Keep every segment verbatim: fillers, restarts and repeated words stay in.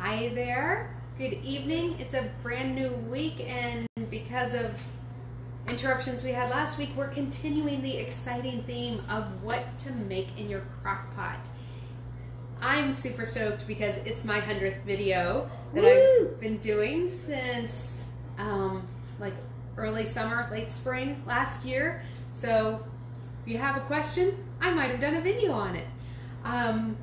Hi there, good evening. It's a brand new week, and because of interruptions we had last week, we're continuing the exciting theme of what to make in your crock pot. I'm super stoked because it's my hundredth video that Woo! I've been doing since um, like early summer, late spring last year. So if you have a question, I might have done a video on it. Um,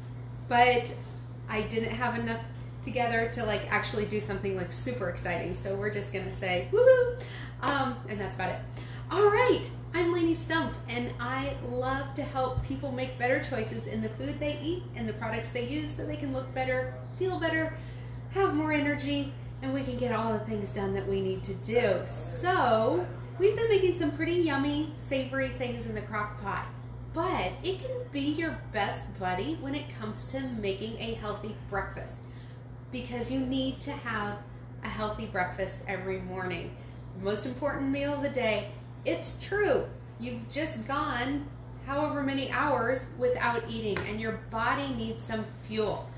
but I didn't have enough together to like actually do something like super exciting. So we're just gonna say woohoo, um, and that's about it. All right, I'm Lainey Stump, and I love to help people make better choices in the food they eat and the products they use so they can look better, feel better, have more energy, and we can get all the things done that we need to do. So we've been making some pretty yummy, savory things in the crock pot, but it can be your best buddy when it comes to making a healthy breakfast, because you need to have a healthy breakfast every morning. The most important meal of the day. It's true. You've just gone however many hours without eating, and your body needs some fuel.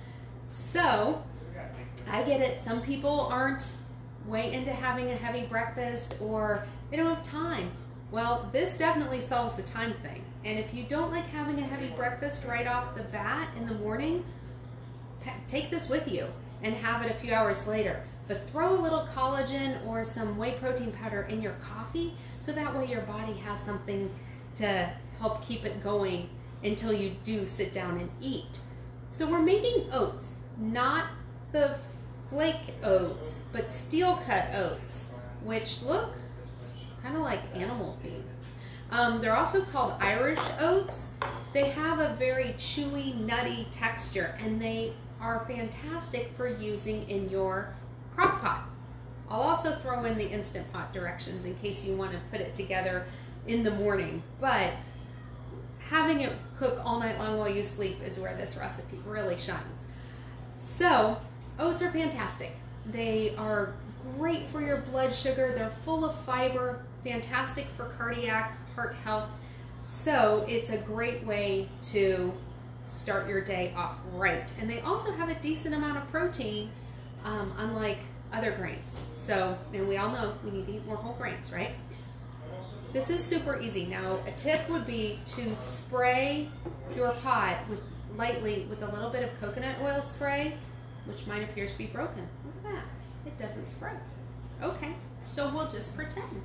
So I get it. Some people aren't way into having a heavy breakfast, or they don't have time. Well, this definitely solves the time thing. And if you don't like having a heavy breakfast right off the bat in the morning, take this with you and have it a few hours later. But throw a little collagen or some whey protein powder in your coffee, so that way your body has something to help keep it going until you do sit down and eat. So we're making oats, not the flake oats, but steel cut oats, which look kind of like animal feed. Um, they're also called Irish oats. They have a very chewy, nutty texture, and they are fantastic for using in your crock pot. I'll also throw in the Instant Pot directions in case you want to put it together in the morning, but having it cook all night long while you sleep is where this recipe really shines. So oats are fantastic. They are great for your blood sugar. They're full of fiber, fantastic for cardiac, heart health. So it's a great way to start your day off right. And they also have a decent amount of protein, um, unlike other grains. So, and we all know we need to eat more whole grains, right? This is super easy. Now, a tip would be to spray your pot with lightly with a little bit of coconut oil spray, which mine appears to be broken. Look at that. It doesn't spray. Okay, so we'll just pretend.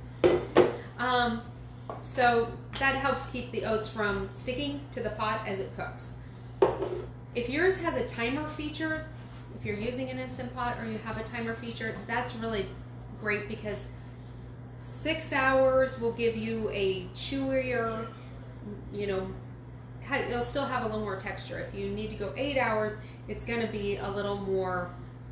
Um, so that helps keep the oats from sticking to the pot as it cooks. If yours has a timer feature, if you're using an Instant Pot or you have a timer feature, that's really great, because six hours will give you a chewier, you know, you'll still have a little more texture. If you need to go eight hours, it's going to be a little more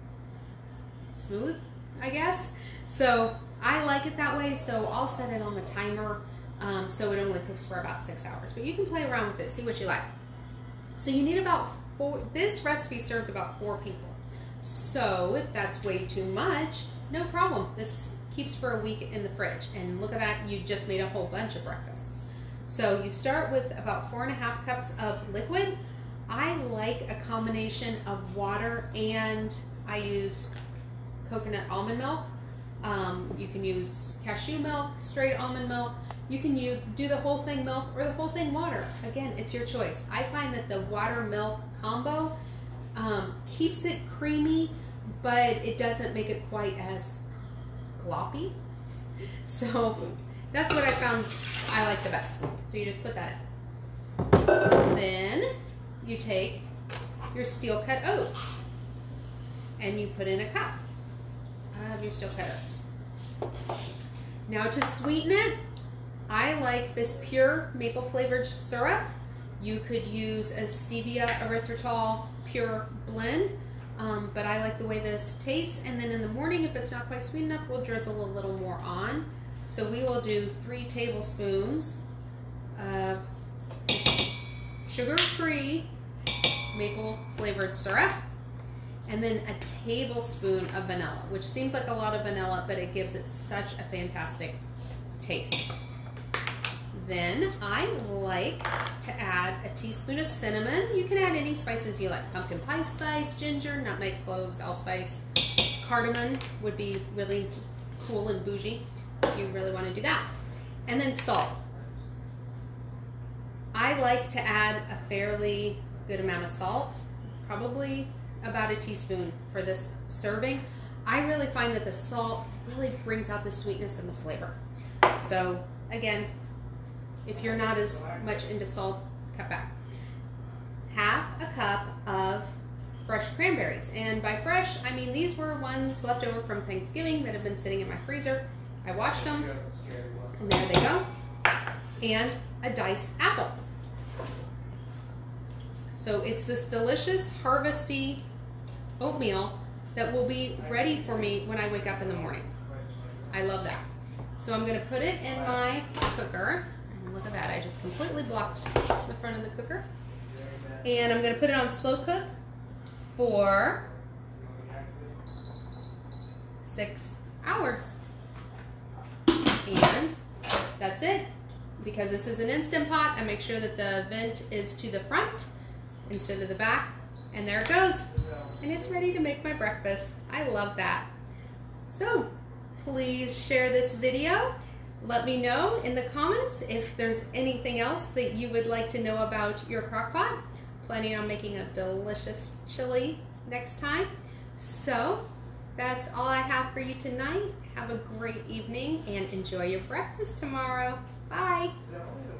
smooth, I guess. So I like it that way, so I'll set it on the timer, um, so it only cooks for about six hours. But you can play around with it, see what you like. So you need about four, this recipe serves about four people. So if that's way too much, no problem. This keeps for a week in the fridge. And look at that, you just made a whole bunch of breakfasts. So you start with about four and a half cups of liquid. I like a combination of water, and I used coconut almond milk. Um, you can use cashew milk, straight almond milk. You can use, do the whole thing milk or the whole thing water. Again, it's your choice. I find that the water-milk combo um, keeps it creamy, but it doesn't make it quite as gloppy. So that's what I found I like the best. So you just put that in. Then you take your steel cut oats and you put in a cup of your steel cut oats. Now to sweeten it, I like this Pyure maple flavored syrup. You could use a stevia erythritol pure blend, um, but I like the way this tastes. And then in the morning, if it's not quite sweet enough, we'll drizzle a little more on. So we will do three tablespoons of sugar-free maple flavored syrup, and then a tablespoon of vanilla, which seems like a lot of vanilla, but it gives it such a fantastic taste. Then I like to add a teaspoon of cinnamon. You can add any spices you like. Pumpkin pie spice, ginger, nutmeg, cloves, allspice. Cardamom would be really cool and bougie if you really want to do that. And then salt. I like to add a fairly good amount of salt, probably about a teaspoon for this serving. I really find that the salt really brings out the sweetness and the flavor. So again, if you're not as much into salt, cut back. Half a cup of fresh cranberries. And by fresh, I mean these were ones left over from Thanksgiving that have been sitting in my freezer. I washed them, and there they go. And a diced apple. So it's this delicious, harvesty oatmeal that will be ready for me when I wake up in the morning. I love that. So I'm going to put it in my cooker. And look at that, I just completely blocked the front of the cooker. And I'm going to put it on slow cook for six hours. And that's it. Because this is an Instant Pot, I make sure that the vent is to the front instead of the back. And there it goes. And it's ready to make my breakfast. I love that. So please share this video. Let me know in the comments if there's anything else that you would like to know about your crock pot. Planning on making a delicious chili next time. So that's all I have for you tonight. Have a great evening and enjoy your breakfast tomorrow. Bye.